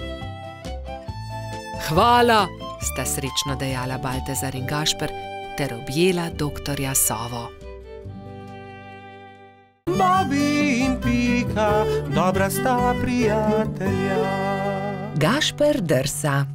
[SPEAKER 3] Hvala, sta srečno dejala Baltazar in Gašper ter objela doktorja Sovo.
[SPEAKER 1] Bobby in Pika, dobra sta prijatelja.
[SPEAKER 2] Gašper drsa.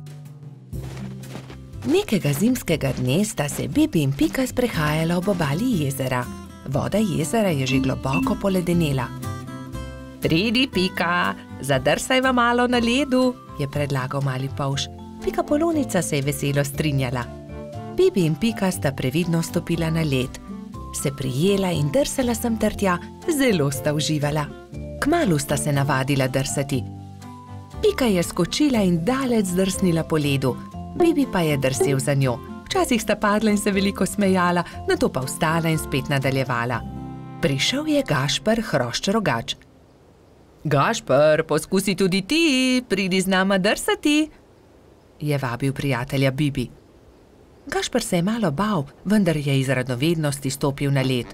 [SPEAKER 2] Nekega zimskega dne sta se Bibi in Pika sprehajala ob obali jezera. Voda jezera je že globoko poledenela. Pridi, Pika, zadrsajva malo na ledu, je predlagal mali polž. Pika Polonica se je veselo strinjala. Bibi in Pika sta previdno stopila na led. Se prijela in drsala sem ter tja, zelo sta uživala. Kmalu sta se navadila drsati. Pika je skočila in daleč zdrsnila po ledu, Bibi pa je drsel za njo. Včasih sta padla in se veliko smejala, nato pa vstala in spet nadaljevala. Prišel je Gašper Hrošč Rogač. Gašper, poskusi tudi ti, pridi z nama drsati, je vabil prijatelja Bibi. Gašper se je malo bal, vendar je iz radovednosti stopil na led.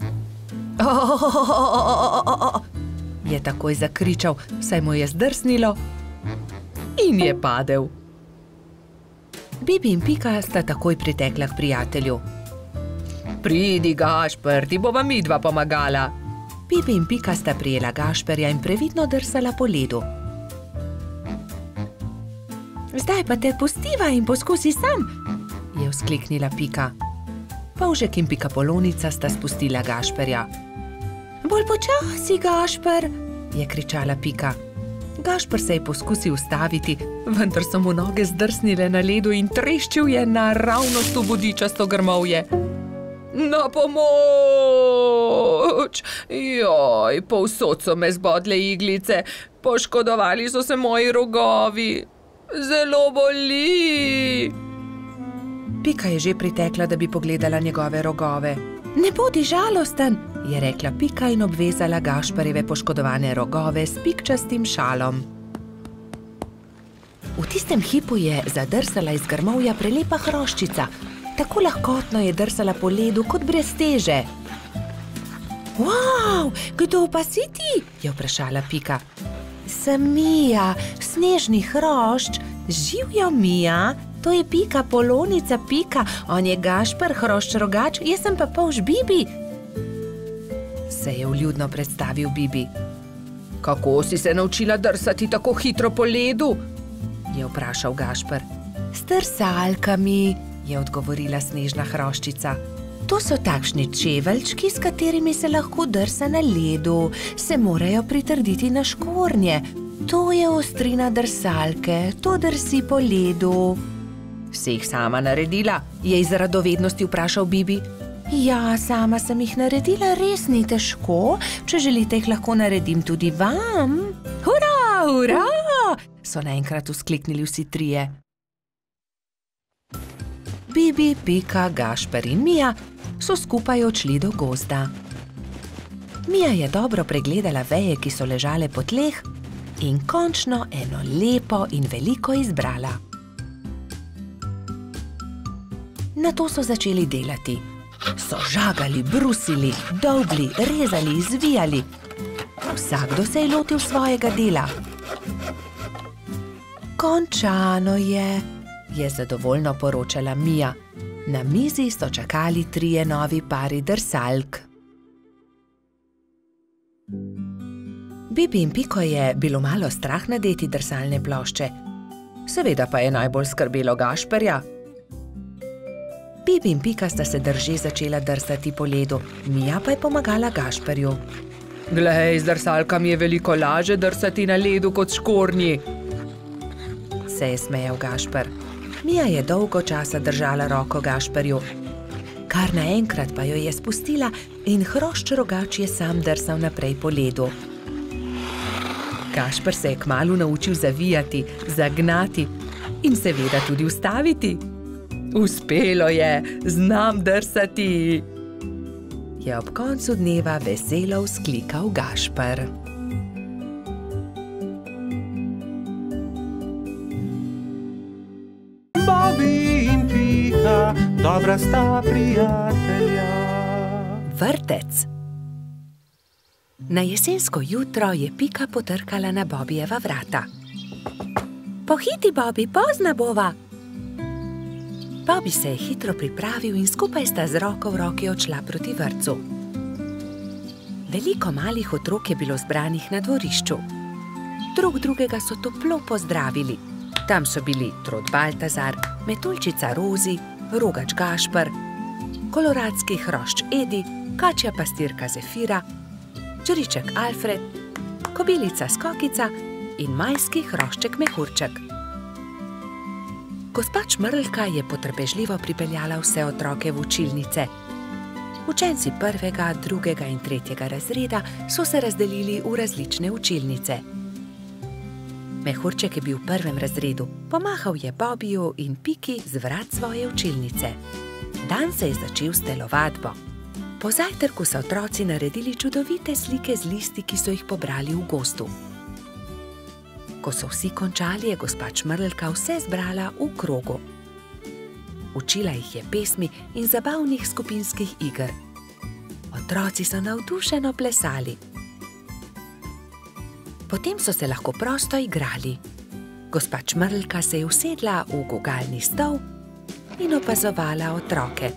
[SPEAKER 2] Je takoj zakričal, saj mu je zdrsnilo in je padel. Bibi in Pika sta takoj pritekla k prijatelju. Pridi, Gašper, ti bova midva pomagala. Bibi in Pika sta prijela Gašperja in previdno drsala po ledu. Zdaj pa te pustiva in poskusi sam, je vzkliknila Pika. Polžek in Pika Polonica sta spustila Gašperja. Bolj počasi, Gašper, je kričala Pika. Gašper se je poskusil ustaviti, vendar so mu noge zdrsnile na ledu in treščil je naravnost v bodičasto grmovje. Na pomoč! Joj, povsod so me zbodle iglice, poškodovali so se moji rogovi. Zelo boli! Pika je že pritekla, da bi pogledala njegove rogove. Ne bodi žalosten, je rekla Pika in obvezala Gašperjeve poškodovane rogove s pikčastim šalom. V tistem hipu je zadrsala iz grmovja prelepa hroščica. Tako lahkotno je drsala po ledu kot brez teže. Wow, kdo pa si ti? Je vprašala Pika. Sem Mija, snežni hrošč. Živjo, Mija, to je Pika Polonica Pika, on je Gašper Hrošč Rogač, jaz sem pa polž Bibi. Se je vljudno predstavil Bibi. Kako si se naučila drsati tako hitro po ledu? Je vprašal Gašper. S drsalkami, je odgovorila snežna hroščica. To so takšni čeveljčki, s katerimi se lahko drsa na ledu, se morajo pritrditi na škornje. To je ostrina drsalke, to drsi po ledu. Si jih sama naredila? Je iz radovednosti vprašal Bibi. Ja, sama sem jih naredila, res ni težko. Če želite, jih lahko naredim tudi vam. Hurra, hurra! So naenkrat vzkliknili vsi trije. Bibi, Pika, Gašper in Mija so skupaj odšli do gozda. Mija je dobro pregledala veje, ki so ležale po tleh, in končno eno lepo in veliko izbrala. Nato so začeli delati. So žagali, brusili, dolgli, rezali, zvijali. Vsakdo se je lotil svojega dela. Končano je zadovoljno poročala Mija. Na mizi so čakali 3 novi pari drsalk. Bibi in Piko je bilo malo strah nadeti drsalne plošče. Seveda pa je najbolj skrbelo Gašperja. Bibi in Pika sta se drže začela drsati po ledu, Mija pa je pomagala Gašperju. Glej, z drsalkami je veliko lažje drsati na ledu kot škornji, se je smejal Gašper. Mija je dolgo časa držala roko Gašperju. Kar naenkrat pa jo je spustila in hrošč rogač je sam drsal naprej po ledu. Gašper se je kmalu naučil zavijati, zagnati in seveda tudi ustaviti. Uspelo je, znam drsati, je ob koncu dneva veselo vzklikal Gašper.
[SPEAKER 1] Bobby in Pika, dobra sta prijatelja.
[SPEAKER 3] Vrtec. Na jesensko jutro je Pika potrkala na Bobijeva vrata. Pohiti, Bobby, pozna bova. Bobby se je hitro pripravil in skupaj sta z roko v roki odšla proti vrtcu. Veliko malih otrok je bilo zbranih na dvorišču. Drug drugega so toplo pozdravili. Tam so bili Trod Baltazar, metuljčica Rozi, rogač Gašper, koloradski hrošč Edi, kačja pastirka Zefira, čriček Alfred, kobilica Skokica in majski hrošček Mehurček. Gospa Čmrlka je potrpežljivo pripeljala vse otroke v učilnice. Učenci 1., 2. in 3. razreda so se razdelili v različne učilnice. Mehurček je bil v 1. razredu, pomahal je Bobiju in Piki z vrat svoje učilnice. Dan se je začel s telovadbo. Po zajtrku so otroci naredili čudovite slike z listi, ki so jih pobrali v gozdu. Ko so vsi končali, je gospa Čmrlka vse zbrala v krogu. Učila jih je pesmi in zabavnih skupinskih iger. Otroci so navdušeno plesali. Potem so se lahko prosto igrali. Gospa Čmrlka se je usedla v gugalni stol in opazovala otroke.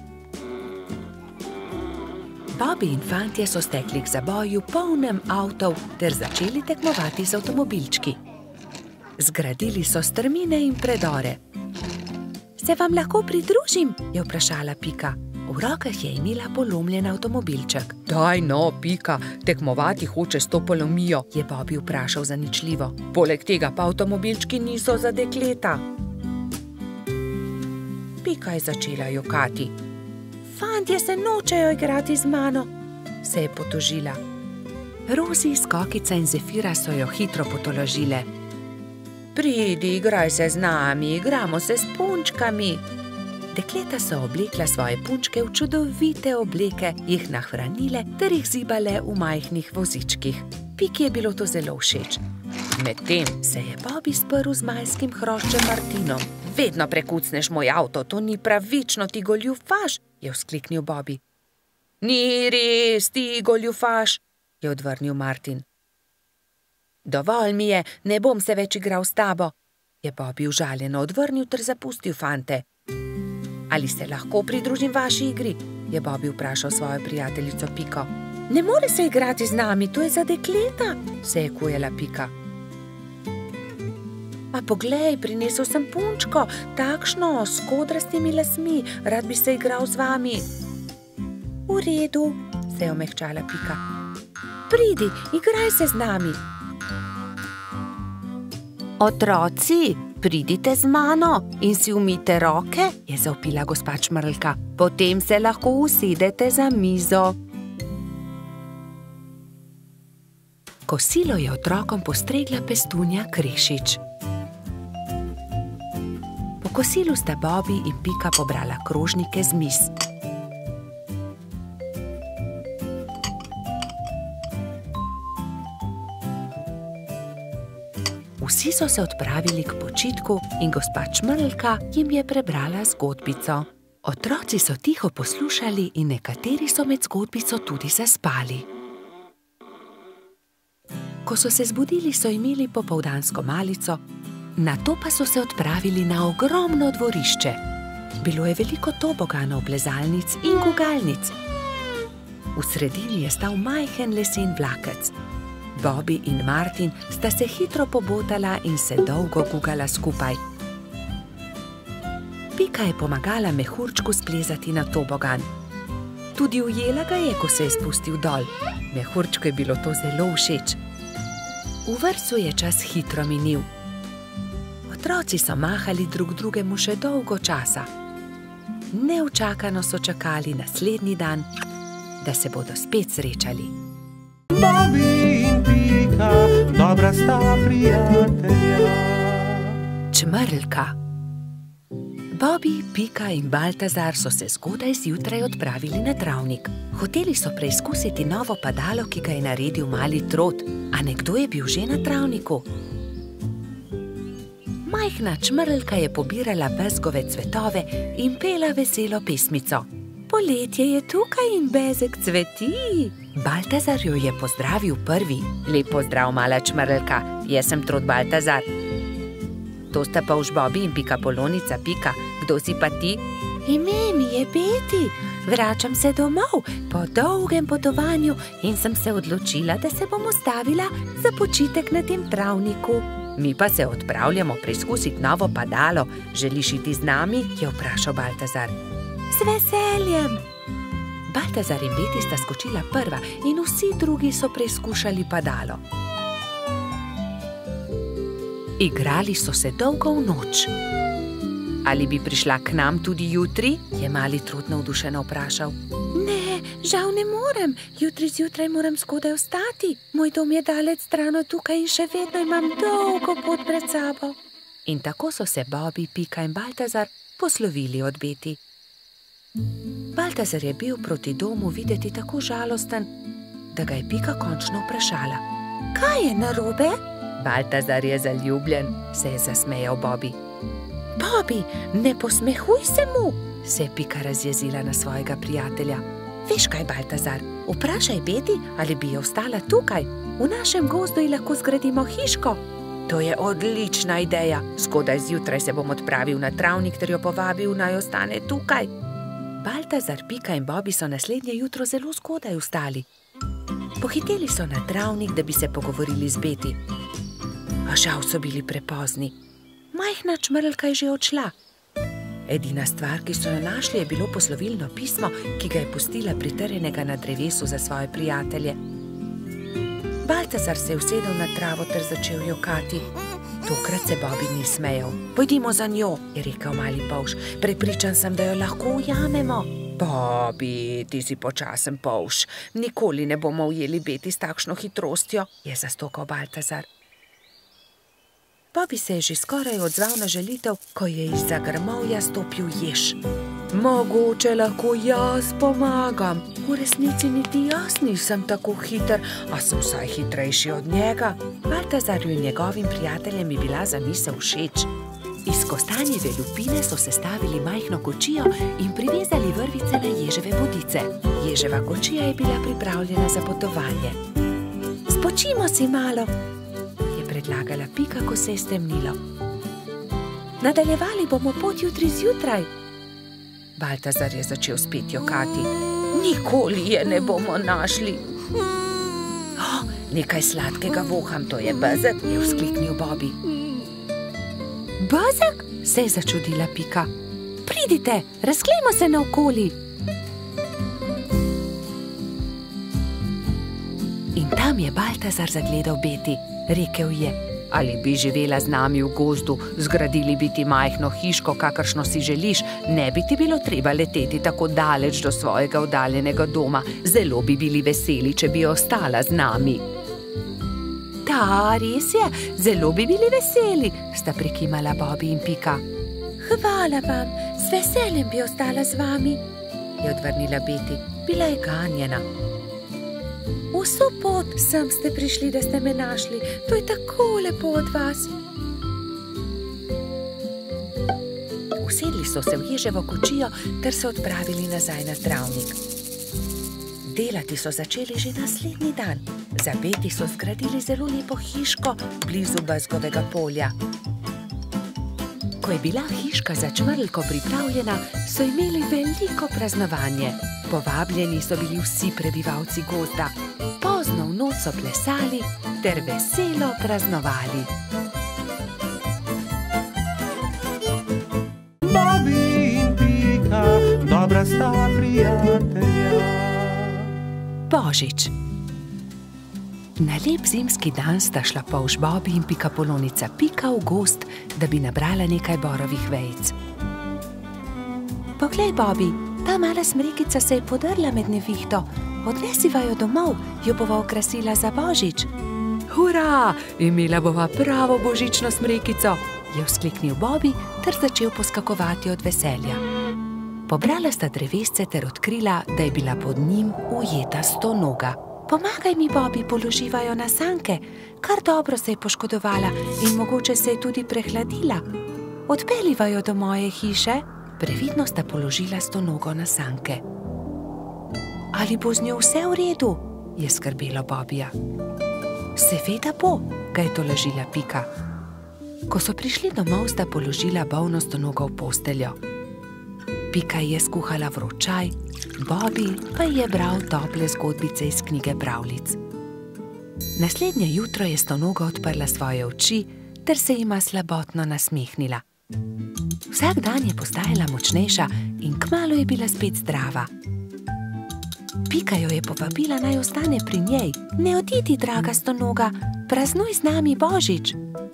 [SPEAKER 3] Bobby in fantje so stekli k zaboju polnem avtov ter začeli tekmovati z avtomobilčki. Zgradili so strmine in predore. Se vam lahko pridružim? Je vprašala Pika. V rokah je imela polomljen avtomobilček. Daj no, Pika, tekmovati hoče s to polomijo, je Bobby vprašal zaničljivo. Poleg tega pa avtomobilčki niso za dekleta. Pika je začela jokati. Fantje se nočejo igrati z mano, se je potožila. Rozi, Skokica in Zefira so jo hitro potolažile. Pridi, igraj se z nami, igramo se s punčkami. Dekleta so oblekla svoje punčke v čudovite obleke, jih nahranile ter jih zibale v majhnih vozičkih. Piki je bilo to zelo všeč. Medtem se je Bobby sprl z majskim hroščem Martinom. Vedno prekucneš moj avto, to ni pravično, ti goljufaš, je vzkliknil Bobby. Ni res, ti goljufaš, je odvrnil Martin. Dovolj mi je, ne bom se več igral s tabo, je Bobby užaljeno odvrnil ter zapustil fante. Ali se lahko pridružim vaši igri? Je Bobby vprašal svojo prijateljico Piko. Ne more se igrati z nami, to je za dekleta, se je kujala Pika. A poglej, prinesel sem punčko, takšno, s kodrastimi lasmi, rad bi se igral z vami.
[SPEAKER 2] V redu, se je omehčala Pika. Pridi, igraj se z nami. Otroci, pridite z mano in si umijte roke, je zavpila gospa Čmrlka. Potem se lahko usedete za mizo. Kosilo je otrokom postregla pestunja Krešič. Po kosilu sta Bobby in Pika pobrala krožnike z miz. Vsi so se odpravili k počitku in gospa Čmrlka jim je prebrala zgodbico. Otroci so tiho poslušali in nekateri so med zgodbico tudi zaspali. Ko so se zbudili, so imeli popoldansko malico, nato pa so se odpravili na ogromno dvorišče. Bilo je veliko toboganov, plezalnic in gugalnic. V sredini je stal majhen lesen vlakec. Bobby in Martin sta se hitro pobotala in se dolgo gugala skupaj. Pika je pomagala mehurčku splezati na tobogan. Tudi ujela ga je, ko se je spustil dol. Mehurčku je bilo to zelo všeč. V vrtcu je čas hitro minil. Otroci so mahali drug drugemu še dolgo časa. Neučakano so čakali naslednji dan, da se bodo spet srečali.
[SPEAKER 1] Bobby in Pika, dobra sta prijatelja.
[SPEAKER 3] Čmrlka. Bobby, Pika in Baltazar so se zgodaj zjutraj odpravili na travnik. Hoteli so preizkusiti novo padalo, ki ga je naredil mali Trot. A nekdo je bil že na travniku. Majhna Čmrlka je pobirala bezgove cvetove in pela veselo pesmico. Poletje je tukaj in bezeg cveti. Baltazar jo je pozdravil prvi. Lep pozdrav, mala Čmrlka, jaz sem Trot Baltazar. To sta pa už Bobby in Pika Polonica. Pika, kdo si pa ti? Ime mi je Beti. Vračam se domov po dolgem potovanju in sem se odločila, da se bom ustavila za počitek na tem travniku. Mi pa se odpravljamo preizkusiti novo padalo. Želiš iti z nami? Je vprašal Baltazar. Z veseljem. Baltazar in Beti sta skočila prva in vsi drugi so preizkušali padalo. Igrali so se dolgo v noč. Ali bi prišla k nam tudi jutri? Je mali Trot navdušeno vprašal. Ne, žal ne morem. Jutri zjutraj moram skodaj vstati. Moj dom je daleč stran od tukaj in še vedno imam dolgo pot pred sabo. In tako so se Bobby, Pika in Baltazar poslovili od Beti. Baltazar je bil proti domu videti tako žalosten, da ga je Pika končno vprašala. Kaj je narobe? Baltazar je zaljubljen, se je zasmejal Bobby. Bobby, ne posmehuj se mu, se je Pika razjezila na svojega prijatelja. Veš kaj, Baltazar, vprašaj Beti, ali bi jo ostala tukaj. V našem gozdu ji lahko zgradimo hiško. To je odlična ideja. Zgodaj zjutraj se bom odpravil na travnik ter jo povabil, naj ostane tukaj. Baltazar, Pika in Bobby so naslednje jutro zelo zgodaj vstali. Pohiteli so na travnik, da bi se pogovorili z Beti. A žal so bili prepozni. Majhna Čmrlka je že odšla. Edina stvar, ki so jo našli, je bilo poslovilno pismo, ki ga je pustila pritrjenega na drevesu za svoje prijatelje. Baltazar se je usedel na travo ter začel jokati. Tokrat se Bobby ni smejal. Pojdimo za njo, je rekel mali polž. Prepričan sem, da jo lahko ujamemo. Bobby, ti si počasen polž. Nikoli ne bomo ujeli Beti s takšno hitrostjo, je zastokal Baltazar. Bobby se je že skoraj odzval na želitev, ko je izza grmovja stopil jež. Mogoče lahko jaz pomagam. V resnici niti jaz nisem tako hiter, a sem vsaj hitrejši od njega. Baltazarju in njegovim prijateljem je bila zamisel všeč. Iz kostanjeve lupine so sestavili majhno kočijo in privezali vrvice na ježeve bodice. Ježeva kočija je bila pripravljena za potovanje. Spočimo si malo, predlagala Pika, ko se je stemnilo. Nadaljevali bomo pot jutri zjutraj. Baltazar je začel spet jokati. Nikoli je ne bomo našli. Nekaj sladkega voham, to je bezeg, je vzkliknil Bobby. Bezeg? Se je začudila Pika. Pridite, razglejmo se naokoli. Tam je Baltazar zagledal Beti. Rekel je: ali bi živela z nami v gozdu, zgradili bi ti majhno hiško, kakršno si želiš, ne bi ti bilo treba leteti tako daleč do svojega oddaljenega doma. Zelo bi bili veseli, če bi ostala z nami. Da, res je, zelo bi bili veseli, sta prikimala Bobby in Pika. Hvala vam, z veseljem bi ostala z vami, je odvrnila Beti. Bila je ganjena. Vso pot sem ste prišli, da ste me našli. To je tako lepo od vas. Usedli so se v ježevo kočijo ter se odpravili nazaj na travnik. Delati so začeli že naslednji dan. Za Beti so zgradili zelo lepo hiško blizu bezgovega polja. Ko je bila hiška za čmrlko pripravljena, so imeli veliko praznovanje. Povabljeni so bili vsi prebivalci gozda. Pozno v noč so plesali ter veselo praznovali.
[SPEAKER 1] Bobby in Pika, dobra sta prijatelja.
[SPEAKER 3] Božič. Na lep zimski dan sta šla polž Bobby in pikapolonica Pika v gozd, da bi nabrala nekaj borovih vejic. Poglej, Bobby, ta mala smrekica se je podrla med nevihto. Odnesiva jo domov, jo bova okrasila za Božič. Hurra, imela bova pravo božično smrekico, je vzkliknil Bobby ter začel poskakovati od veselja. Pobrala sta drevesce ter odkrila, da je bila pod njim ujeta stonoga. Pomagaj mi, Bobby, položiva jo na sanke. Kar dobro se je poškodovala in mogoče se je tudi prehladila. Odpeljiva jo do moje hiše. Previdno sta položila stonogo na sanke. Ali bo z njo vse v redu? Je skrbelo Bobbyja. Seveda bo, ga je tolažila Pika. Ko so prišli domov, sta položila bolno stonogo v posteljo. Pika je skuhala vročaj, Bobby pa je bral tople zgodbice iz knjige pravljic. Naslednje jutro je stonoga odprla svoje oči ter se jima slabotno nasmehnila. Vsak dan je postajala močnejša in kmalu je bila spet zdrava. Pika jo je povabila, naj ostane pri njej. Ne odidi, draga stonoga, praznuj z nami Božič.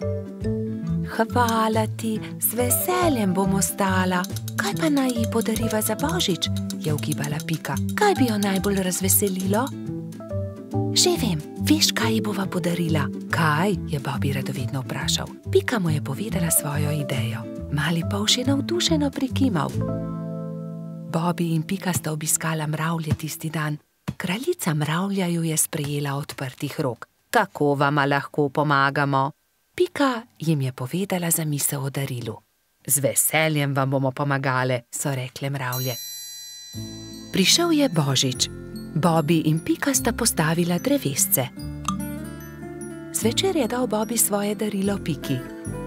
[SPEAKER 3] Hvala ti, z veseljem bom ostala. Kaj pa naj ji podariva za Božič? Je ugibala Pika. Kaj bi jo najbolj razveselilo? Že vem, veš, kaj ji bova podarila? Kaj? Je Bobby radovedno vprašal. Pika mu je povedala svojo idejo. Mali polž je navdušeno prikimal. Bobby in Pika sta obiskala mravlje tisti dan. Kraljica mravlja ju je sprejela odprtih rok. Kako vama lahko pomagamo? Pika jim je povedala zamisel o darilu. Z veseljem vam bomo pomagale, so rekle mravlje. Prišel je Božič. Bobby in Pika sta postavila drevesce. Zvečer je dal Bobby svoje darilo Piki.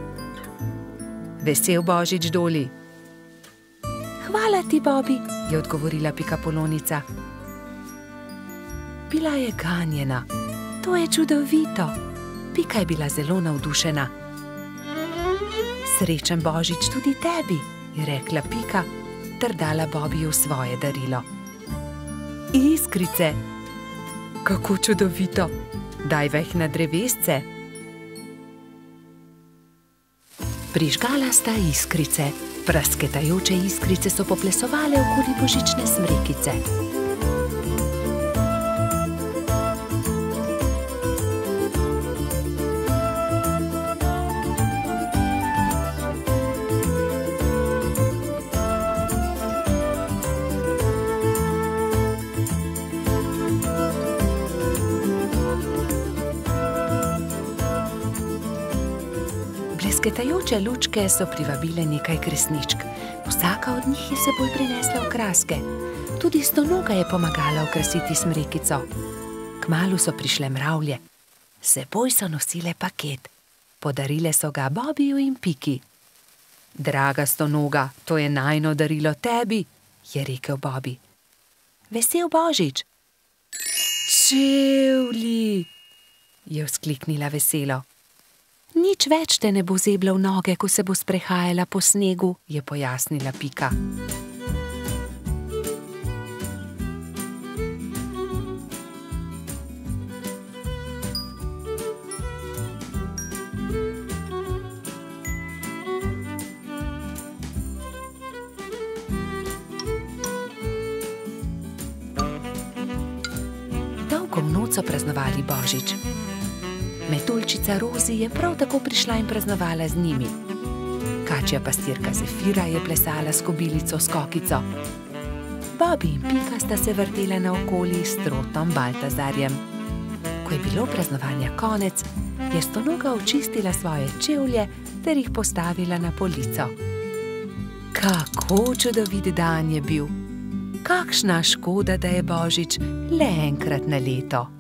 [SPEAKER 3] Vesel Božič, Doli. Hvala ti, Bobby, je odgovorila pikapolonica. Bila je ganjena. To je čudovito. Pika je bila zelo navdušena. Srečen Božič tudi tebi, je rekla Pika ter dala Bobbyju svoje darilo. Iskrice. Kako čudovito. Daj veh na drevesce. Prižgala sta iskrice. Prasketajoče iskrice so poplesovale okoli božične smrekice. Blesketajoče lučke so privabile nekaj kresničk. Vsaka od njih je seboj prinesla okraske. Tudi stonoga je pomagala okrasiti smrekico. Kmalu so prišle mravlje. Seboj so nosile paket. Podarile so ga Bobbyju in Piki. Draga stonoga, to je najino darilo tebi, je rekel Bobby. Vesel Božič. Čevlji, je vzkliknila veselo. Nič več te ne bo zebla v noge, ko se bo sprehajala po snegu, je pojasnila Pika. noč so praznovali božič. Metuljčica Rozi je prav tako prišla in praznovala z njimi. Kačja pastirka Zefira je plesala s kobilico Skokico. Bobi in Pika sta se vrtela naokoli s Trotom Baltazarjem. Ko je bilo praznovanja konec, je Stonoga očistila svoje čevlje ter jih postavila na polico. Kako čudovit dan je bil! Kakšna škoda, da je božič le enkrat na leto.